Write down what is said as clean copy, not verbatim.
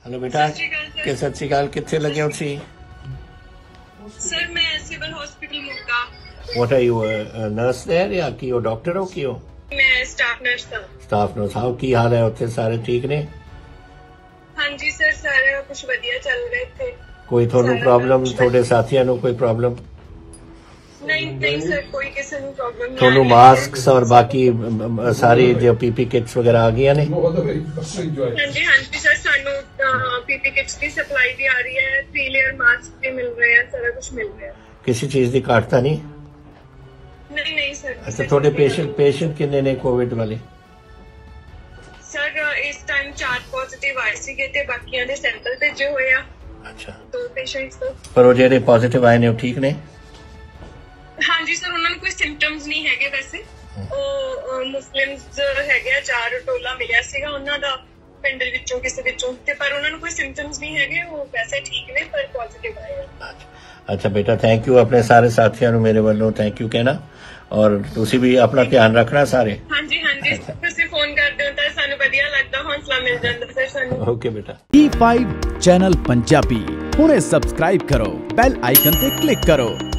Hello बेटा, सत श्री अकाल। कितने लगे हो सी? सर मैं civil hospital Moga. What are you, nurse there या की हो, डॉक्टर हो की हो? मैं स्टाफ नर्स था। Staff nurse. हाउ की हाल है उत्थे, सारे ठीक ने? हाँ जी सर, सारे कुछ वधिया चल रहे थे। कोई थोनू प्रॉब्लम, थोड़े साथियों नु कोई प्रॉब्लम? नहीं नहीं सर, कोई किसी ਨੂੰ प्रॉब्लम नहीं। थोनू मास्क और बाकी सारी जो पीपी किट्स वगैरह आ गई ने? हाँ जी सर, सानू पीपी किट्स की सप्लाई भी आ रही है, 3 लेयर मास्क भी मिल रहे हैं, सारा कुछ मिल रहा है। किसी चीज की घाटता नहीं? नहीं नहीं सर। अच्छा, थोड़े पेशेंट किन्ने ने कोविड वाले? सर इस टाइम 4 पॉजिटिव आए ਸੀਗੇ ਤੇ ਬਾਕੀਆਂ ਦੇ ਸੈਂਪਲ ਭੇਜੇ ਹੋਏ ਆ। अच्छा, 2 पेशेंट्स तो। पर वो ਜਿਹੜੇ ਪੋਜ਼ਿਟਿਵ ਆਏ ਨੇ ਉਹ ਠੀਕ ਨੇ? हाँ जी सर, उन्होंने कोई सिम्पटम्स नहीं है वैसे। ਉਹ ਮੁਸਲਿਮਸ ਹੈਗੇ ਆ, 4 ਟੋਲਾ ਮਿਲਿਆ ਸੀਗਾ ਉਹਨਾਂ ਦਾ ਪਿੰਡ ਵਿੱਚੋਂ ਕਿਸੇ ਵਿੱਚੋਂ ਤੇ, ਪਰ ਉਹਨਾਂ ਨੂੰ ਕੋਈ ਸਿੰਪਟਮਸ ਨਹੀਂ ਹੈਗੇ, ਉਹ ਵੈਸੇ ਠੀਕ ਨੇ ਪਰ ਪੋਜ਼ਿਟਿਵ ਆਏ ਆ। अच्छा बेटा, थैंक यू। अपने सारे साथियों ਨੂੰ ਮੇਰੇ ਵੱਲੋਂ ਥੈਂਕ ਯੂ ਕਹਿਣਾ, ਔਰ ਤੁਸੀਂ ਵੀ ਆਪਣਾ ਧਿਆਨ ਰੱਖਣਾ ਸਾਰੇ। ਹਾਂਜੀ ਤੁਸੀਂ ਫੋਨ ਕਰਦੇ ਹੋ ਤਾਂ ਸਾਨੂੰ ਵਧੀਆ ਲੱਗਦਾ, ਹੌਸਲਾ ਮਿਲ ਜਾਂਦਾ ਸਰ ਸਾਨੂੰ। ਓਕੇ ਬੇਟਾ। E5 ਚੈਨਲ ਪੰਜਾਬੀ ਹੁਣੇ ਸਬਸਕ੍ਰਾਈਬ ਕਰੋ, ਬੈਲ ਆਈਕਨ ਤੇ ਕਲਿੱਕ ਕਰੋ।